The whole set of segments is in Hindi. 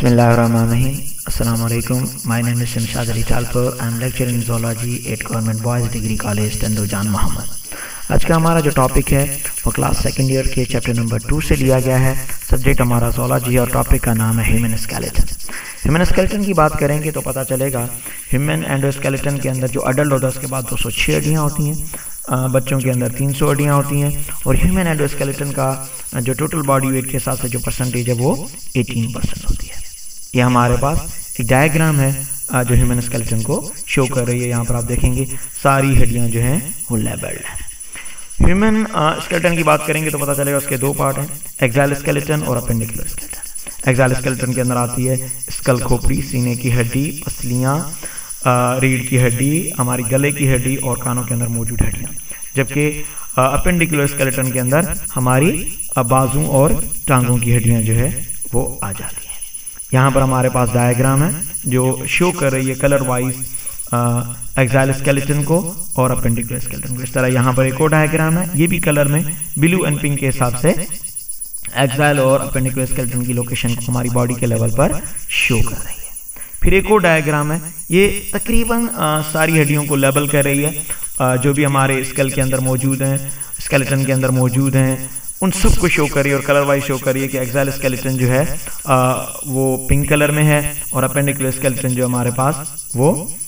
Bismillahirrahmanirrahim. Assalamu alaikum. My name is Shamshad Ali Talpur. I am lecturing in zoology at Government Boys Degree College, Tandurjan, Mohammed. आज का हमारा जो टॉपिक है वो क्लास सेकेंड ईयर के चैप्टर नंबर 2 से लिया गया है। सब्जेक्ट हमारा zoology और टॉपिक का नाम है ह्यूमन स्केलेटन। ह्यूमन स्केलेटन की बात करेंगे तो पता चलेगा ह्यूमन एंडोस्केलेटन के अंदर जो अडल्ट होता है उसके बाद 206 हड्डियाँ होती हैं, बच्चों के अंदर 300 हड्डियाँ होती हैं और ह्यूमन एंडोस्केलेटन का जो टोटल बॉडी वेट के हिसाब से जो परसेंटेज है वो 18% होती है। ये हमारे पास एक डायग्राम है जो ह्यूमन स्केलेटन को शो कर रही है। यहाँ पर आप देखेंगे सारी हड्डियाँ जो हैं वो लेबल्ड हैं। ह्यूमन स्केलेटन की बात करेंगे तो पता चलेगा उसके दो पार्ट हैं, एक्साइल स्केलेटन और अपेंडिकुलर स्केलेटन। एक्साइल स्केलेटन के अंदर आती है स्कल खोपड़ी, सीने की हड्डी, पसलियाँ, रीढ़ की हड्डी, हमारी गले की हड्डी और कानों के अंदर मौजूद हड्डियाँ। जबकि अपेंडिकुलर स्केलेटन के अंदर हमारी बाजू और टांगों की हड्डियाँ जो है वो आ जाती हैं। यहाँ पर हमारे पास डायग्राम है जो शो कर रही है कलर वाइज एक्साइल स्केलेटन को और अपेंडिकुलर स्केलेटन को। इस तरह यहाँ पर एक और डायग्राम है, ये भी कलर में ब्लू एंड पिंक के हिसाब से एक्साइल और अपेंडिकुलर स्केलेटन की लोकेशन को हमारी बॉडी के लेवल पर शो कर रही है। फिर एक और डायग्राम है, ये तकरीबन सारी हड्डियों को लेबल कर रही है जो भी हमारे स्केल के अंदर मौजूद हैं, स्केलेटन के अंदर मौजूद हैं, उन सब को शो कर रही है और कलर वाइज शो कर रही है कि एक्साइल स्केलेटन जो है वो पिंक कलर में है और अपेंडिकुलर स्केलेटन जो हमारे पास वो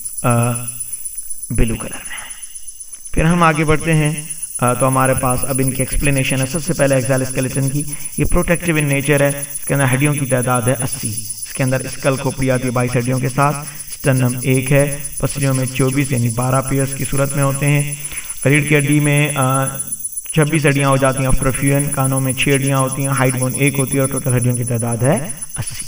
ब्लू कलर में है। फिर हम आगे बढ़ते हैं तो हमारे पास अब इनकी एक्सप्लेनेशन है। सबसे पहले एक्साइल स्केलेटन की, ये प्रोटेक्टिव इन नेचर है। इसके अंदर हड्डियों की तादाद है 80। इसके अंदर स्कल खोपड़ी आती है 22 हड्डियों के साथ, स्टर्नम 1 है, पसलियों में 24 यानी 12 पेयर्स की सूरत में होते हैं, रीढ़ की हड्डी में 26 हड्डियाँ हो जाती हैं आफ्टर फ्यूजन, कानों में 6 हड्डियाँ होती हैं, हाइट बोन 1 होती है और टोटल हड्डियों की तादाद है 80।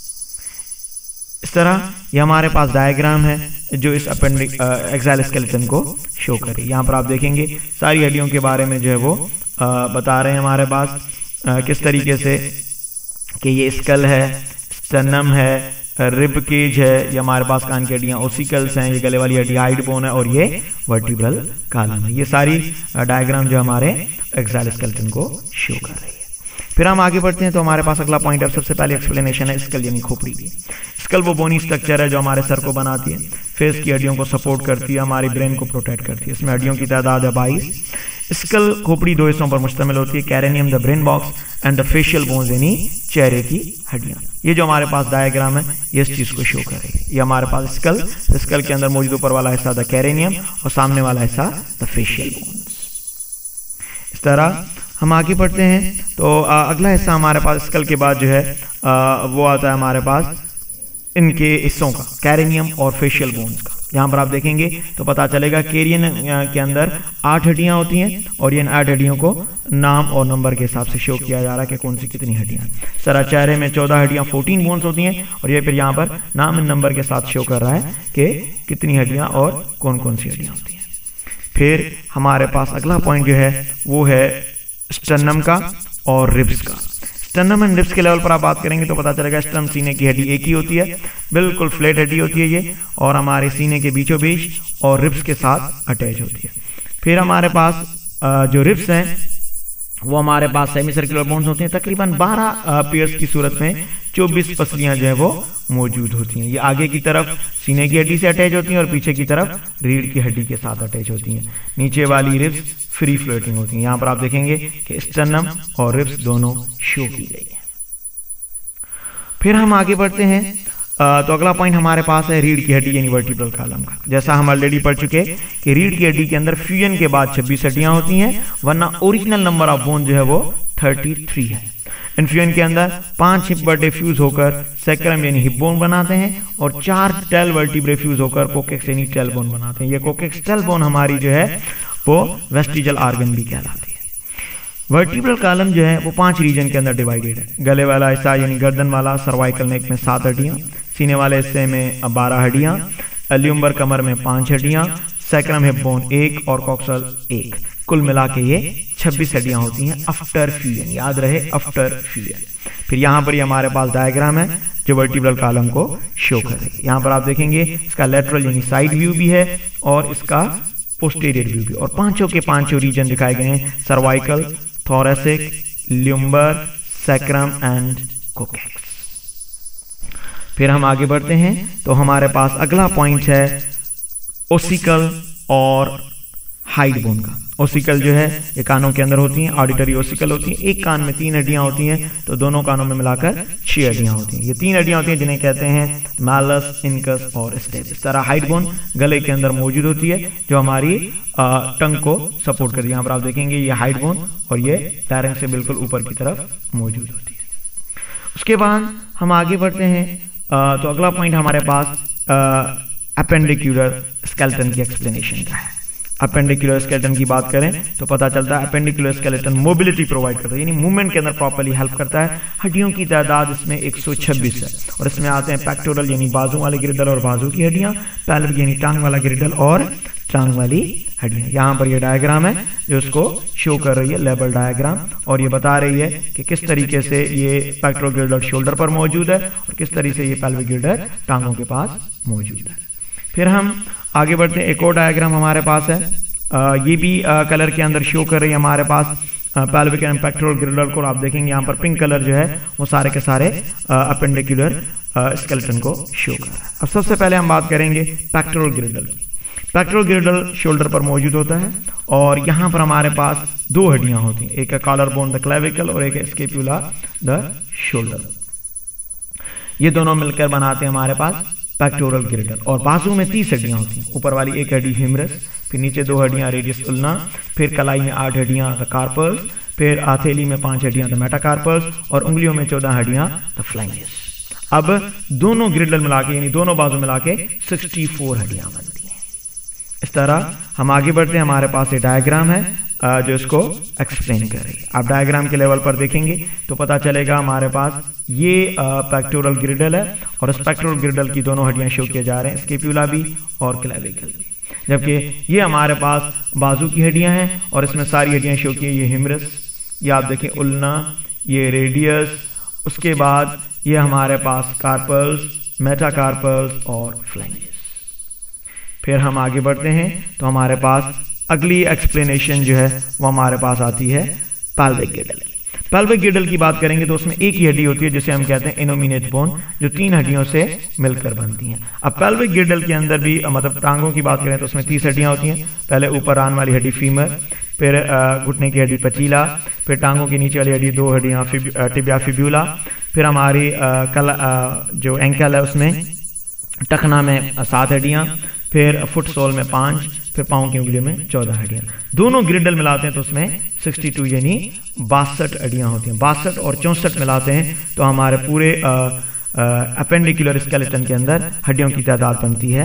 इस तरह ये हमारे पास डायग्राम है जो इस एक्साइल स्केलेटन को शो करे। यहाँ पर आप देखेंगे सारी हड्डियों के बारे में जो है वो बता रहे हैं हमारे पास किस तरीके से कि ये स्कल है, स्टर्नम है, रिब केज है, ये हमारे पास कान की हड्डियाँ ओसिकल्स हैं, ये गले वाली हड्डी हाइड बोन है और ये वर्टिब्रल कॉलम है। ये सारी डायग्राम जो हमारे एक्साइल स्केलेटन को शो कर रही है। फिर हम आगे बढ़ते हैं तो हमारे पास अगला पॉइंट है, सबसे पहले एक्सप्लेनेशन है स्कल यानी खोपड़ी की। स्कल वो बोनी स्ट्रक्चर है जो हमारे सर को बनाती है, फेस की हड्डियों को सपोर्ट करती है, हमारी ब्रेन को प्रोटेक्ट करती है। इसमें हड्डियों की तादाद है 22। स्कल खोपड़ी दो हिस्सों पर मुश्तमिल होती है, cranium the brain box and the facial bones यानी चेहरे की हड्डियाँ। ये जो हमारे पास डायग्राम है ये इस चीज़ को शो कर रही है। ये हमारे पास स्कल के अंदर मौजूद ऊपर वाला हिस्सा द कैरेनियम और सामने वाला हिस्सा द फेशियल बोन्स। इस तरह हम आगे बढ़ते हैं तो अगला हिस्सा हमारे पास स्कल के बाद जो है वो आता है हमारे पास इनके हिस्सों का, कैरेनियम और फेशियल बोन्स का। यहाँ पर आप देखेंगे तो पता चलेगा कैरियन के अंदर 8 हड्डियाँ होती हैं और इन 8 हड्डियों को नाम और नंबर के हिसाब से शो किया जा रहा है कि कौन सी कितनी हड्डियाँ। सारा चेहरे में 14 हड्डियाँ 14 बोन्स होती हैं और ये फिर यहाँ पर नाम और नंबर के साथ शो कर रहा है कि कितनी हड्डियाँ और कौन कौन सी हड्डियाँ होती हैं। फिर हमारे पास अगला पॉइंट जो है वो है स्टर्नम का और रिब्स का। स्टर्नम एंड रिब्स के लेवल पर आप बात करेंगे तो पता चलेगा स्टर्नम सीने की हड्डी एक ही होती है, बिल्कुल फ्लैट हड्डी होती है ये और हमारे सीने के बीचों बीच और रिब्स के साथ अटैच होती है। फिर हमारे पास जो रिब्स हैं वो हमारे पास सेमी सर्कुलर बोन्स होते हैं, तकरीबन 12 पेयर्स की सूरत में 24 पसलियाँ जो है वो मौजूद होती हैं। ये आगे की तरफ सीने की हड्डी से अटैच होती हैं और पीछे की तरफ रीढ़ की हड्डी के साथ अटैच होती हैं। नीचे वाली रिब्स फ्री फ्लोटिंग होती हैं। यहाँ पर आप देखेंगे कि स्टर्नम और रिब्स दोनों शो की गई है। फिर हम आगे बढ़ते हैं तो अगला पॉइंट हमारे पास है रीढ़ की हड्डी यानी वर्टिब्रल कॉलम का। जैसा हम ऑलरेडी पढ़ चुके कि रीढ़ की हड्डी के अंदर फ्यूजन के बाद 26 हड्डियां होती हैं, वरना ओरिजिनल नंबर ऑफ बोन जो है वो 33 है। इन्फ्यूजन के अंदर 5 हिप वर्टे फ्यूज होकर सैक्रम यानी हिप बोन बनाते हैं और 4 टेल वर्टिब्रे फ्यूज होकर कोकेक्स यानी टेल बोन बनाते हैं। ये कोकेक्स टेल बोन हमारी जो है वो वेस्टिजल ऑर्गन भी कहलाती है। वर्टिब्रल कॉलम जो है वो 5 रीजन के अंदर डिवाइडेड है। गले वाला हिस्सा यानी गर्दन वाला, सर्वाइकल नेक में 7 हड्डियाँ, सीने वाले हिस्से में 12 हड्डियाँ, ल्यूम्बर कमर में 5 हड्डियाँ, सैक्रम हिप बोन 1 और कॉक्सल 1। कुल मिला के ये 26 हड्डियाँ होती हैं आफ्टर फ्यूजन, याद रहे आफ्टर फ्यूजन। फिर यहाँ पर ये हमारे पास डायग्राम है जो वर्टिब्रल कॉलम को शो करे। यहाँ पर आप देखेंगे इसका लेटरल यानी साइड व्यू भी है और इसका पोस्टीरियर व्यू भी, और पांचों के पांचों रीजन दिखाए गए हैं, cervical, thoracic, lumbar, sacrum and coccyx. फिर हम आगे बढ़ते हैं तो हमारे पास अगला पॉइंट है ओसिकल और हाइड बोन का। ओसिकल जो है ये कानों के अंदर होती हैं, ऑडिटरी ओसिकल होती हैं। एक कान में 3 हड्डियां होती हैं तो दोनों कानों में मिलाकर 6 हड्डियां होती हैं। ये 3 हड्डियां होती हैं जिन्हें कहते हैं मैलस, इनकस और स्टेप। इस तरह हाइड बोन गले के अंदर मौजूद होती है जो हमारी टंग को सपोर्ट करती है। यहाँ पर आप देखेंगे ये हाइड बोन और ये लारिंक्स से बिल्कुल ऊपर की तरफ मौजूद होती है। उसके बाद हम आगे बढ़ते हैं तो अगला पॉइंट हमारे पास अपेंडिकुलर स्केलेटन की एक्सप्लेनेशन का है। अपेंडिकुलर स्केलेटन की बात करें तो पता चलता है अपेंडिकुलर स्केलेटन मोबिलिटी प्रोवाइड करता है, यानी मूवमेंट के अंदर प्रॉपर्ली हेल्प करता है। हड्डियों की तादाद इसमें 126 है और इसमें आते हैं पेक्टोरल यानी बाजू वाले गिरडल और बाजू की हड्डियां, पैल्विक यानी टांग वाला गिरडल और टांग वाली हड्डियां। यहाँ पर ये डायग्राम है जो इसको शो कर रही है, लेबल डायग्राम, और ये बता रही है कि किस तरीके से ये पेक्टोरल गिरडल शोल्डर पर मौजूद है और किस तरीके से ये पैल्विक गिरडल टांगों के पास मौजूद है। फिर हम आगे बढ़ते हैं, एक और डायग्राम हमारे पास है, ये भी कलर के अंदर शो कर रही है हमारे पास पैल्विक एंड पेक्टोरल गिरडल को। आप देखेंगे यहाँ पर पिंक कलर जो है वो सारे के सारे अपेंडिकुलर स्केलेटन को शो कर रहा है। अब सबसे पहले हम बात करेंगे पेक्टोरल गिरडल की। पेक्टोरल गिरडल शोल्डर पर मौजूद होता है और यहाँ पर हमारे पास 2 हड्डियां होती हैं, एक है कॉलर बोन द क्लेविकल और एक है स्केपुला द शोल्डर। ये दोनों मिलकर बनाते हैं हमारे पास पेक्टोरल गिरडल। और बाजू में 30 हड्डियां होती हैं, ऊपर वाली 1 हड्डी ह्यूमरस, फिर नीचे 2 हड्डियां रेडियस उल्ना, फिर कलाई में 8 हड्डियां द कार्पल्स, फिर हथेली में 5 हड्डियां द मेटाकार्पल्स और उंगलियों में 14 हड्डियां द फ्लैंजेस। अब दोनों गिरडल मिला के यानी दोनों बाजू मिला के 64 हड्डियां बनती हैं। इस तरह हम आगे बढ़ते हैं, हमारे पास ये डायग्राम है जो इसको एक्सप्लेन कर रही है। आप डायग्राम के लेवल पर देखेंगे तो पता चलेगा हमारे पास ये पेक्टोरल गिरडल है और इस पेक्टोरल गिरडल की दोनों हड्डियां शो किए जा रहे हैं, स्केपुला भी और क्लेविकल भी, जबकि ये हमारे पास बाजू की हड्डियां हैं और इसमें सारी हड्डियां शो की, ये ह्यूमरस, ये आप देखें उल्ना, ये रेडियस, उसके बाद ये हमारे पास कार्पल्स, मेटाकार्पल्स और फ्लैंजेस। फिर हम आगे बढ़ते हैं तो हमारे पास अगली एक्सप्लेनेशन जो है वो हमारे पास आती है पैल्विक गिरडल की। पैल्विक गिरडल की बात करेंगे तो उसमें एक ही हड्डी होती है जिसे हम कहते हैं इनोमिनेट बोन, जो 3 हड्डियों से मिलकर बनती हैं। अब पैल्विक गिरडल के अंदर भी मतलब टांगों की बात करें तो उसमें 30 हड्डियां होती हैं। पहले ऊपर आन वाली हड्डी फीमर, फिर घुटने की हड्डी पचीला, फिर टांगों की नीचे वाली हड्डी 2 हड्डियां टिबिया फिब्यूला, फिर हमारी जो एंकल है उसमें टखना में 7 हड्डियां, फिर फुट सोल में 5, फिर पाँव की उंगलियों में 14 हड्डियां। दोनों गिरडल मिलाते हैं तो उसमें 62 यानी 62 हड्डियां होती हैं। 62 और 64 मिलाते हैं तो हमारे पूरे अपेंडिकुलर स्केलेटन के अंदर हड्डियों की तादाद बनती है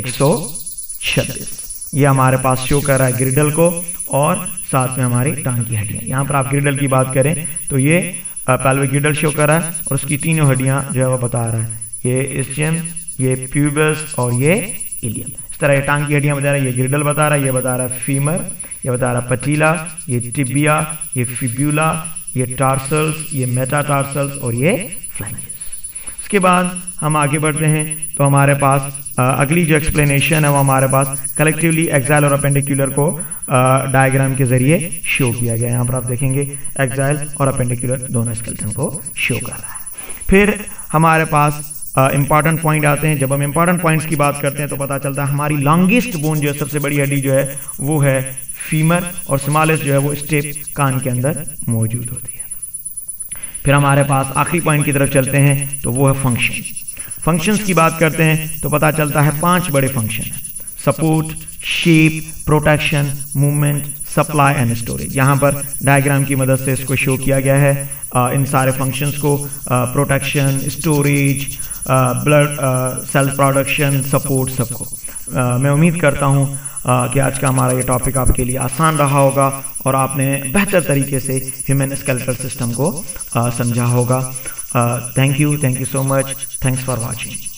126। ये हमारे पास शो कर रहा है गिरडल को और साथ में हमारी टांग की हड्डियां। यहाँ पर आप गिरडल की बात करें तो ये पैल्विक गिरडल शो कर रहा है और उसकी तीनों हड्डियां जो है वो बता रहा है, ये इस्चियम, ये प्यूबस और ये इलियम। इस तरह ये टांग की हड्डियां बता रहा है, ये गिरडल बता रहा है, ये बता रहा है फीमर, ये बता रहा है पचीला, ये टिबिया, ये फिब्यूला, ये टार्सल्स, ये मेटाटार्सल्स और ये फ्लैंजेस। इसके बाद हम आगे बढ़ते हैं तो हमारे पास अगली जो एक्सप्लेनेशन है वो हमारे पास कलेक्टिवली एक्साइल और अपेंडिकुलर को डायग्राम के जरिए शो किया गया है। यहाँ पर आप देखेंगे एक्साइल और अपेंडिकुलर दोनों स्केलेटन को शो कर रहा है। फिर हमारे पास इंपॉर्टेंट पॉइंट आते हैं। जब हम इंपॉर्टेंट पॉइंट्स की बात करते हैं तो पता चलता है हमारी लॉन्गेस्ट बोन जो है, सबसे बड़ी हड्डी जो है वो है फीमर और स्मॉलेस्ट जो है वो स्टेप कान के अंदर मौजूद होती है। फिर हमारे पास आखिरी पॉइंट की तरफ चलते हैं तो वो है फंक्शन। फंक्शंस की बात करते हैं तो पता चलता है 5 बड़े फंक्शन हैं: support, shape, protection, movement, supply and storage. यहाँ पर डायग्राम की मदद से इसको शो किया गया है इन सारे फंक्शंस को, protection, storage, blood cell production, support, सबको। मैं उम्मीद करता हूँ कि आज का हमारा ये टॉपिक आपके लिए आसान रहा होगा और आपने बेहतर तरीके से ह्यूमन स्केलेटल सिस्टम को समझा होगा। Thank you so much, thanks for watching.